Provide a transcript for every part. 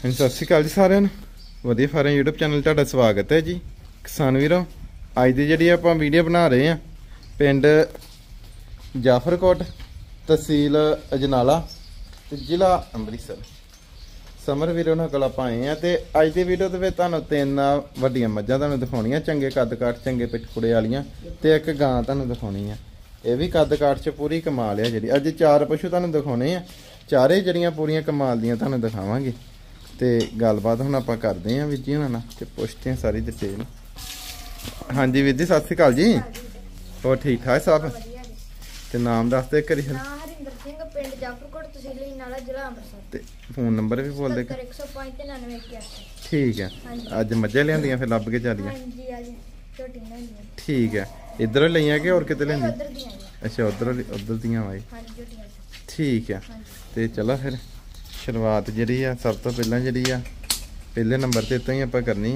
ਹਾਂਜੀ ਸਤਿ ਸ਼੍ਰੀ ਅਕਾਲ ਜੀ ਸਾਰਿਆਂ ਨੂੰ। ਵਧੀਆ ਫਾਰਮ YouTube ਚੈਨਲ ਤੁਹਾਡਾ ਸਵਾਗਤ ਹੈ ਜੀ ਕਿਸਾਨ ਵੀਰੋ। ਅੱਜ ਦੀ ਜਿਹੜੀ ਆਪਾਂ ਵੀਡੀਓ ਬਣਾ ਰਹੇ ਆ ਪਿੰਡ ਜਾਫਰਕੋਟ ਤਹਿਸੀਲ ਅਜਨਾਲਾ ਤੇ ਜ਼ਿਲ੍ਹਾ ਅੰਮ੍ਰਿਤਸਰ। ਸਮਰ ਵੀਰ ਉਹਨਾਂ ਕੋਲ ਆਪਾਂ ਆਏ ਆ ਤੇ ਅੱਜ ਦੀ ਵੀਡੀਓ ਦੇ ਵਿੱਚ ਤੁਹਾਨੂੰ ਤਿੰਨ ਵੱਡੀਆਂ ਮੱਝਾਂ ਤੁਹਾਨੂੰ ਦਿਖਾਉਣੀਆਂ, ਚੰਗੇ ਕੱਦ ਕਾਠ ਚੰਗੇ ਪਿੱਠਪੁੜੇ ਵਾਲੀਆਂ ਤੇ ਇੱਕ ਗਾਂ ਤੁਹਾਨੂੰ ਦਿਖਾਉਣੀ ਆ। ਇਹ ਵੀ ਕੱਦ ਕਾਠ ਚ ਪੂਰੀ ਕਮਾਲ ਆ। ਜਿਹੜੀ ਅੱਜ ਚਾਰ ਪਸ਼ੂ ਤੁਹਾਨੂੰ ਦਿਖਾਉਣੇ ਆ, ਚਾਰੇ ਜਿਹੜੀਆਂ ਪੂਰੀਆਂ ਕਮਾਲ ਦੀਆਂ ਤੁਹਾਨੂੰ ਦਿਖਾਵਾਂਗੇ ਤੇ ਗੱਲਬਾਤ ਹੁਣ ਆਪਾਂ ਕਰਦੇ ਆਂ ਵੀਰ ਜੀ ਉਹਨਾਂ ਨਾਲ ਤੇ ਪੁੱਛਦੇ ਆਂ ਸਾਰੀ ਡਿਟੇਲ। ਹਾਂਜੀ ਵੀਰ ਜੀ ਸਤਿ ਸ਼੍ਰੀ ਅਕਾਲ ਜੀ। ਹੋਰ ਠੀਕ ਠਾਕ ਸਭ? ਤੇ ਨਾਮ ਦੱਸ ਦੇ ਕਰੀ। ਹਰਿੰਦਰ ਸਿੰਘ, ਪਿੰਡ ਜਾਫਰਕੋਟ, ਤਹਿਸੀਲ ਅਜਨਾਲਾ, ਜ਼ਿਲ੍ਹਾ ਅੰਮ੍ਰਿਤਸਰ। ਤੇ ਫੋਨ ਨੰਬਰ ਵੀ ਬੋਲ ਦੇ। 105 ਠੀਕ ਹੈ। ਅੱਜ ਮੱਝਾਂ ਲਿਆਂਦੀਆਂ ਫਿਰ ਲੱਭ ਕੇ ਚੱਲੀਆਂ? ਹਾਂਜੀ ਅੱਜ ਝੋਟੀਆਂ ਲਿਆਂਦੀਆਂ। ਠੀਕ ਹੈ। ਇਧਰੋਂ ਲਈਆਂ ਕਿ ਹੋਰ ਕਿਤੇ ਲੈਂਦੀ? ਉਧਰ ਦੀਆਂ। ਅੱਛਾ ਉਧਰ ਦੀਆਂ ਵਾਈ। ਹਾਂਜੀ ਝੋਟੀਆਂ। ਠੀਕ ਹੈ। ਤੇ ਚਲੋ ਫਿਰ ਸ਼ੁਰੂਆਤ ਜਿਹੜੀ ਆ ਸਭ ਤੋਂ ਪਹਿਲਾਂ ਜਿਹੜੀ ਆ ਪਹਿਲੇ ਨੰਬਰ ਤੇ ਤੋਂ ਹੀ ਆਪਾਂ ਕਰਨੀ ਆ।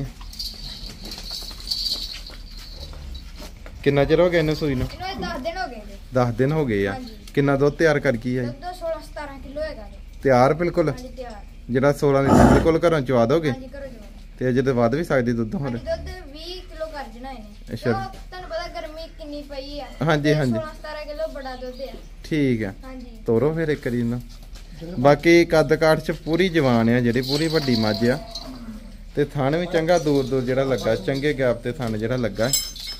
ਕਿੰਨਾ ਚਿਰ ਹੋ ਗਿਆ ਇਹਨੂੰ ਸੂਈ ਨੂੰ? ਇਹਨੂੰ 10 ਦਿਨ ਹੋ ਗਏ ਜੀ। 10 ਦਿਨ ਹੋ ਗਏ ਆ। ਕਿੰਨਾ ਦੁੱਧ ਤਿਆਰ ਕਰ ਕੀ ਆ? ਦੁੱਧ 16-17 ਕਿਲੋ ਹੈਗਾ ਜੀ। ਤਿਆਰ ਬਿਲਕੁਲ? ਹਾਂਜੀ ਤਿਆਰ। ਜਿਹੜਾ 16 ਲੀਟਰ ਬਿਲਕੁਲ ਘਰੋਂ ਚਵਾ ਦੋਗੇ? ਹਾਂਜੀ ਘਰੋਂ ਚਵਾ। ਤੇ ਅਜੇ ਤੇ ਵੱਧ ਵੀ ਸਕਦੀ ਦੁੱਧ ਹੋਰ? ਦੁੱਧ 20 ਕਿਲੋ ਕਰ ਜਣਾ ਇਹਨੇ। ਅੱਛਾ। ਤੁਹਾਨੂੰ ਪਤਾ ਗਰਮੀ ਕਿੰਨੀ ਪਈ ਆ। ਹਾਂਜੀ ਹਾਂਜੀ 16-17 ਕਿਲੋ ਬੜਾ ਦੁੱਧ ਆ। ਠੀਕ ਆ। ਹਾਂਜੀ ਤੋਰੋ ਫਿਰ ਇੱਕ ਵਾਰੀ ਇਹਨੂੰ। ਬਾਕੀ ਕੱਦ ਕਾਠ ਚ ਪੂਰੀ ਜਵਾਨ ਆ, ਜਿਹੜੀ ਪੂਰੀ ਵੱਡੀ ਮੱਝ ਆ ਤੇ ਥਣ ਵੀ ਚੰਗਾ ਦੂਰ ਦੂਰ ਜਿਹੜਾ ਲੱਗਾ, ਚੰਗੇ ਗੈਪ ਤੇ ਥਣ ਜਿਹੜਾ ਲੱਗਾ।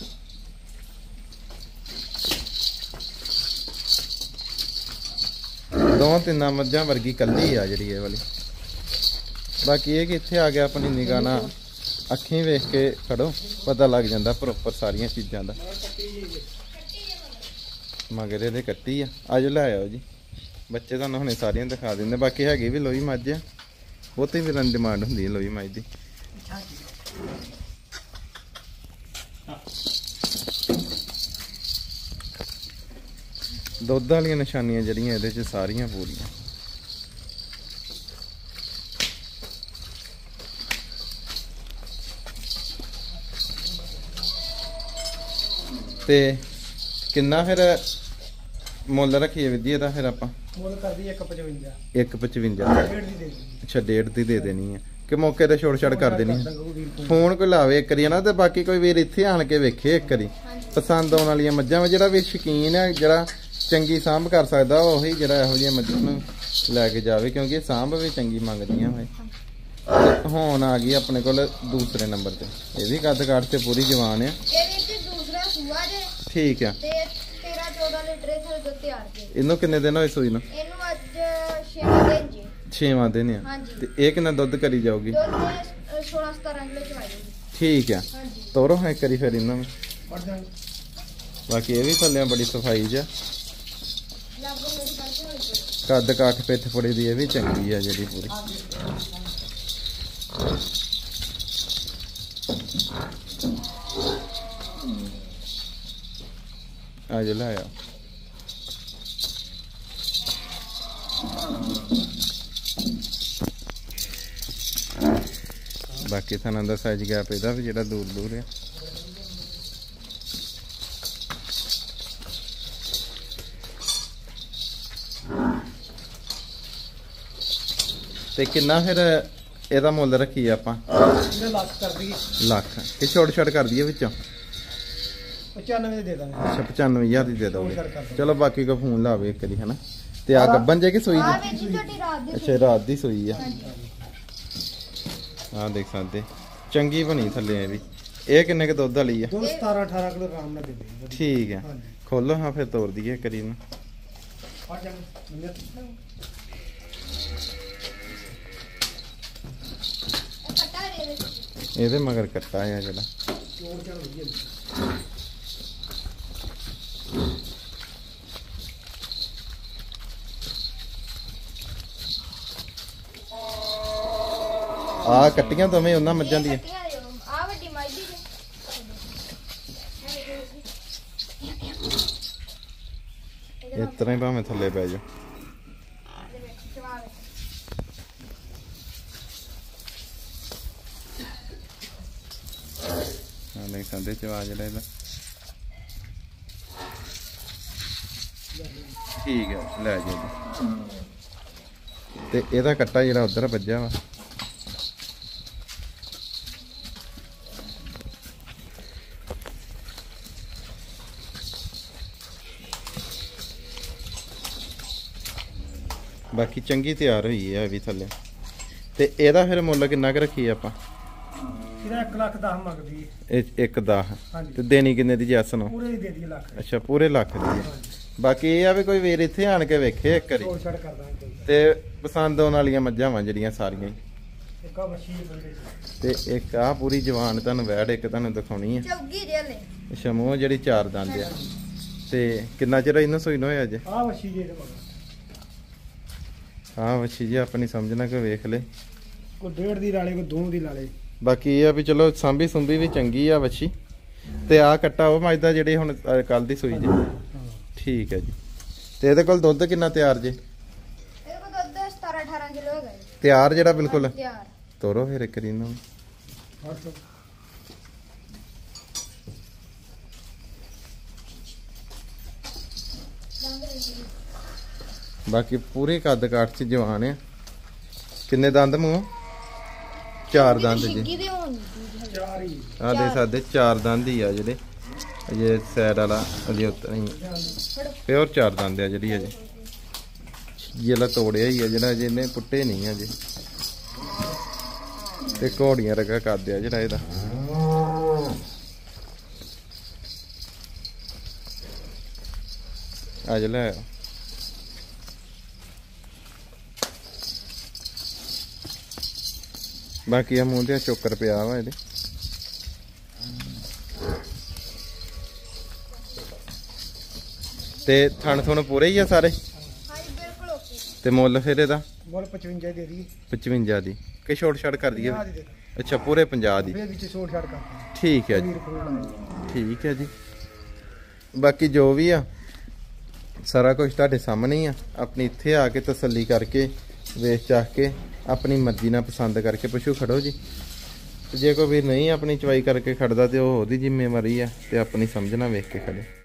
ਦੋ ਤਿੰਨਾਂ ਮੱਝਾਂ ਵਰਗੀ ਕੱਲੀ ਆ ਜਿਹੜੀ ਇਹ ਵਾਲੀ। ਬਾਕੀ ਇਹ ਕਿ ਇੱਥੇ ਆ ਗਿਆ ਆਪਣੀ ਨਿਗਾਹ ਨਾਲ ਅੱਖੀਂ ਵੇਖ ਕੇ ਖੜੋ, ਪਤਾ ਲੱਗ ਜਾਂਦਾ ਪ੍ਰੋਪਰ ਸਾਰੀਆਂ ਚੀਜ਼ਾਂ ਦਾ। ਮਗਰ ਇਹਦੇ ਕੱਟੀ ਆ। ਅੱਜ ਲੈ ਆਓ ਜੀ ਬੱਚੇ, ਤੁਹਾਨੂੰ ਹੁਣੇ ਸਾਰੀਆਂ ਦਿਖਾ ਦਿੰਦੇ। ਬਾਕੀ ਹੈਗੀ ਵੀ ਲੋਹੀ ਮੱਝ ਆ, ਬਹੁਤੀ ਵੀ ਰਨ ਡਿਮਾਂਡ ਹੁੰਦੀ ਹੈ ਲੋਹੀ ਮੱਝ ਦੀ। ਦੁੱਧ ਵਾਲੀਆਂ ਨਿਸ਼ਾਨੀਆਂ ਜਿਹੜੀਆਂ ਇਹਦੇ ਚ ਸਾਰੀਆਂ ਪੂਰੀਆਂ। ਤੇ ਕਿੰਨਾ ਫਿਰ ਮੁੱਲ ਰੱਖੀਏ ਵਿਧੀ ਇਹਦਾ? ਫਿਰ ਆਪਾਂ ਮੁੱਲ ਕਰਦੀ 155। 155 ਡੇਢ ਦੀ ਦੇ ਦੇ। ਅੱਛਾ ਡੇਢ ਦੀ ਦੇ ਦੇਣੀ ਹੈ ਕਿ ਮੌਕੇ ਤੇ ਛੋੜ ਛੜ ਕਰ ਦੇਣੀ ਹੈ? ਫੋਨ ਕੋਈ ਲਾਵੇ ਇੱਕ ਵਾਰੀ ਨਾ, ਤੇ ਬਾਕੀ ਕੋਈ ਵੀਰ ਇੱਥੇ ਆਣ ਕੇ ਵੇਖੇ ਇੱਕ ਵਾਰੀ। ਪਸੰਦ ਆਉਣ ਵਾਲੀਆਂ ਮੱਝਾਂ ਵਾ, ਜਿਹੜਾ ਵੀ ਸ਼ੌਕੀਨ ਹੈ, ਜਿਹੜਾ ਚੰਗੀ ਸਾਂਭ ਕਰ ਸਕਦਾ ਉਹੀ ਜਿਹੜਾ ਇਹੋ ਜਿਹੀਆਂ ਮੱਝਾਂ ਨੂੰ ਲੈ ਕੇ ਜਾਵੇ, ਕਿਉਂਕਿ ਸਾਂਭ ਵੀ ਚੰਗੀ ਮੰਗਦੀਆਂ ਵਾ। ਹੁਣ ਆ ਗਈ ਆਪਣੇ ਕੋਲ ਦੂਸਰੇ ਨੰਬਰ ਤੇ। ਇਹ ਵੀ ਕੱਦ ਕਾਠ ਤੇ ਪੂਰੀ ਜਵਾਨ ਆ। ਠੀਕ ਆ। ਤੇ 13-14 ਲੀਟਰ ਇਹ ਦੁੱਧ ਤਿਆਰ ਕੇ। ਇਹਨੂੰ ਕਿੰਨੇ ਦਿਨ ਹੋਏ ਸੂਈ ਨੂੰ? ਇਹਨੂੰ ਅੱਜ 6 ਦਿਨ ਜੀ। 6ਵਾਂ ਦਿਨ ਆ। ਤੇ ਇਹ ਕਿੰਨਾ ਦੁੱਧ ਕਰੀ ਜਾਊਗੀ? ਦੁੱਧ 16-17 ਕਿਲੋ ਚਵਾਈ। ਠੀਕ ਆ। ਤੋਰੋ ਇੱਕ ਵਾਰੀ ਫਿਰ ਇਹਨਾਂ ਨੂੰ। ਵੜ ਜਾ। ਬਾਕੀ ਇਹ ਵੀ ਥੱਲੇ ਬੜੀ ਸਫਾਈ ਚ। ਕੱਦ ਕਾਠ ਪਿੱਠ ਪੁੜੇ ਦੀ ਇਹ ਵੀ ਚੰਗੀ ਆ ਜਿਹੜੀ ਪੂਰੀ। ਆ ਜਾ ਲਾਇਆ। ਬਾਕੀ ਥਾਂ ਦਾ ਸਾਈਜ਼ ਗੈਪ ਇਹਦਾ ਵੀ ਜਿਹੜਾ ਦੂਰ ਦੂਰ ਆ। ਤੇ ਕਿੰਨਾ ਫਿਰ ਇਹਦਾ ਮੁੱਲ ਰੱਖੀਏ ਆਪਾਂ? ਲੱਖ ਕਰ ਦਈਏ। ਲੱਖ ਕਿ ਛੋੜ ਛੜ ਕਰ ਦਈਏ ਵਿੱਚੋਂ? 95 ਦੇ ਦਾਂਗੇ। ਅੱਛਾ 95,000 ਦੀ ਦੇ ਦੋਗੇ। ਚਲੋ ਬਾਕੀ ਕੋ ਫੋਨ ਲਾਵੇ ਇੱਕ ਵਾਰੀ ਹਨਾ। ਤੇ ਆ ਗੱਬਨ ਜੇ ਕਿ ਸੂਈ ਦੀ? ਅੱਛਾ ਰਾਤ ਦੀ ਸੂਈ ਆ। ਆ ਦੇਖ ਸਕਦੇ ਚੰਗੀ ਬਣੀ ਥੱਲੇ ਇਹ ਵੀ। ਇਹ ਕਿੰਨੇ ਕ ਦੁੱਧ ਵਾਲੀ ਆ? 17-18 ਕਿਲੋ ਆਰਾਮ ਨਾਲ ਦੇ ਦੇ। ਠੀਕ ਆ। ਖੋਲੋ ਹਾਂ ਫਿਰ ਤੋੜ ਦਈਏ ਕਰੀ ਨੂੰ। ਵੜ ਜਾ। ਇਹਦੇ ਮਗਰ ਕੱਟਾ ਆ ਜਿਹੜਾ। ਆ ਕੱਟੀਆਂ ਦੋਵੇਂ ਉਹਨਾਂ ਮੱਝਾਂ ਦੀਆਂ? ਆ ਵੱਡੀ ਮੱਝ ਦੀ ਇਸ ਤਰ੍ਹਾਂ ਹੀ ਭਾਵੇਂ ਥੱਲੇ ਪੈ ਜਾ। ਦੇਖ ਸਕਦੇ ਚਵਾ ਜਿਹੜਾ ਇਹਦਾ। ਠੀਕ ਹੈ ਲੈ ਜਾਓ। ਤੇ ਇਹਦਾ ਕੱਟਾ ਜਿਹੜਾ ਉਧਰ ਵੱਜਿਆ ਵਾ ਬਾਕੀ ਚੰਗੀ ਤਿਆਰ ਹੋਈ ਹੈ ਵੀ ਥੱਲੇ। ਤੇ ਇਹਦਾ ਫਿਰ ਮੁੱਲ ਕਿੰਨਾ ਕੁ ਰੱਖੀ ਆਪਾਂ? ਇਹਦਾ 1,10,000 ਮੰਗਦੀ ਹੈ। ਇਹ 1,10,000 ਹਾਂਜੀ। ਤੇ ਦੇਣੀ ਕਿੰਨੇ ਦੀ ਜੱਸ ਨੂੰ? ਪੂਰੇ ਦੀ ਦੇ ਦਈਏ ਲੱਖ ਦੀ। ਅੱਛਾ ਪੂਰੇ ਲੱਖ ਦੀ ਹੈ। ਬਾਕੀ ਇਹ ਆ ਵੀ ਕੋਈ ਵੀਰ ਇੱਥੇ ਆਣ ਕੇ ਵੇਖੇ ਇੱਕ ਵਾਰੀ ਛੋੜ ਛੜ ਕਰ ਦਾਂਗੇ। ਤੇ ਪਸੰਦ ਆਉਣ ਵਾਲੀਆਂ ਮੱਝਾਂ ਵਾਂ ਜਿਹੜੀਆਂ ਸਾਰੀਆਂ ਹੀ। ਇੱਕ ਆ ਮੱਛੀ ਬੰਦੇ ਚ। ਤੇ ਇੱਕ ਆ ਪੂਰੀ ਜਵਾਨ ਤੁਹਾਨੂੰ ਵੈੜ ਇੱਕ ਤੁਹਾਨੂੰ ਦਿਖਾਉਣੀ ਆ। ਚੌਗੀ ਦੇ ਲੈ ਅੱਛਾ ਮੂੰਹ ਜਿਹੜੀ 4 ਦੰਦ ਆ। ਤੇ ਕਿੰਨਾ ਚਿਰ ਇਹਨੂੰ ਸੂਈ ਨੂੰ ਹੋਇਆ ਜੇ? ਆ ਮੱਛੀ ਜੇ ਦੇ ਮਗਰ ਹਾਂ ਵੱਛੀ ਜੀ ਆਪਣੀ ਸਮਝਣਾ ਕਿ ਵੇਖ ਲੈ। ਕੋਈ 1.5 ਦੀ ਲਾਲੇ ਕੋਈ 2 ਦੀ ਲਾਲੇ। ਬਾਕੀ ਇਹ ਆ ਵੀ ਚਲੋ ਸਾਂਭੀ ਸੁੰਭੀ ਵੀ ਚੰਗੀ ਆ ਵੱਛੀ। ਤੇ ਆ ਕੱਟਾ ਉਹ ਮੱਝ ਦਾ ਜਿਹੜੀ ਹੁਣ ਕੱਲ ਦੀ ਸੂਈ ਜੇ। ਠੀਕ ਹੈ ਜੀ। ਤੇ ਇਹਦੇ ਕੋਲ ਦੁੱਧ ਕਿੰਨਾ ਤਿਆਰ ਜੇ? ਇਹਦੇ ਕੋਲ ਦੁੱਧ 17-18 ਕਿਲੋ ਹੈਗਾ ਜੀ। ਤਿਆਰ ਜਿਹੜਾ ਬਿਲਕੁਲ? ਤਿਆਰ। ਤੋਰੋ ਫਿਰ ਇੱਕ ਰੀ ਨੂੰ। ਦੰਦ ਦੇ ਜੀ। ਬਾਕੀ ਪੂਰੇ ਕੱਦ ਕਾਠ ਚ ਜਵਾਨ ਆ। ਕਿੰਨੇ ਦੰਦ ਮੂੰਹ? 4 ਦੰਦ ਜੀ। ਛਿੱਗੀ ਦੇ ਹੋਣ ਦੀ ਚਾਰ ਹੀ। ਆ ਦੇ ਸਾਡੇ 4 ਦੰਦ ਹੀ ਆ ਜਿਹੜੇ ਅਜੇ ਸਾਈਡ ਵਾਲਾ ਅਜੇ ਉੱਤਰ ਨਹੀਂ ਪਿਓਰ 4 ਦੰਦ ਆ ਜਿਹੜੀ ਅਜੇ ਜਿਹੜਾ ਤੋੜਿਆ ਹੀ ਆ ਜਿਹੜਾ ਅਜੇ ਇਹਨੇ ਪੁੱਟੇ ਨਹੀਂ ਅਜੇ। ਤੇ ਘੋੜੀਆਂ ਰਗਾ ਕਰਦੇ ਆ ਜਿਹੜਾ ਇਹਦਾ। ਅੱਜ ਲੈ ਬਾਕੀ ਆ ਮੂੰਹ ਤੇ ਚੋਕਰ ਪਿਆ ਵਾ ਇਹਦੇ। ਤੇ ਥਣ ਥੁਣ ਪੂਰੇ ਹੀ ਆ ਸਾਰੇ? ਹਾਂਜੀ ਬਿਲਕੁਲ ਓਕੇ। ਤੇ ਮੁੱਲ ਫਿਰ ਇਹਦਾ? ਬੋਲ 55 ਦੇ ਦਈਏ। 55 ਦੀ ਕਿ ਛੋਟ ਛਾੜ ਕਰ ਦਈਏ? 50 ਦੀ ਦੇ ਦਾਂ। ਅੱਛਾ ਪੂਰੇ 50 ਦੀ। ਫਿਰ ਵਿੱਚ ਛੋੜ ਛੜ ਕਰ ਦਾਂ। ਠੀਕ ਹੈ ਜੀ। ਵੀਰ ਕੋਲ ਲਾਏ। ਠੀਕ ਹੈ ਜੀ। ਬਾਕੀ ਜੋ ਵੀ ਆ ਸਾਰਾ ਕੁਝ ਤੁਹਾਡੇ ਸਾਹਮਣੇ ਹੀ ਆ। ਆਪਣੀ ਇੱਥੇ ਆ ਕੇ ਤਸੱਲੀ ਕਰਕੇ ਵੇਚ ਚਾਹ ਕੇ ਆਪਣੀ ਮਰਜ਼ੀ ਨਾਲ ਪਸੰਦ ਕਰਕੇ ਪਸ਼ੂ ਖੜੋ ਜੀ। ਤੇ ਜੇ ਕੋਈ ਵੀ ਨਹੀਂ ਆਪਣੀ ਚਵਾਈ ਕਰਕੇ ਖੜਦਾ ਤੇ ਉਹ ਉਹਦੀ ਜ਼ਿੰਮੇਵਾਰੀ ਆ ਤੇ ਆਪਣੀ ਸਮਝ ਨਾਲ ਵੇਖ ਕੇ ਖੜੇ।